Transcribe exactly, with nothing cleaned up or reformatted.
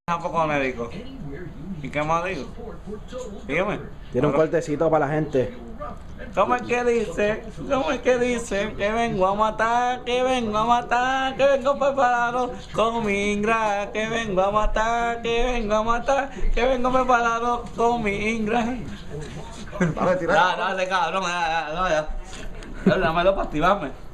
Tampoco me digo. ¿Y qué más digo? Dígame. Tiene un cortecito para la gente. ¿Cómo es que dice? ¿Cómo es que dice? Que vengo a matar, que vengo a matar, que vengo preparado con mi Ingra, que vengo a matar, que vengo a matar, que vengo preparado con mi Ingra. Dale, tira. Dale, dale, cabrón, ya, ya, ya. Dámelo para activarme.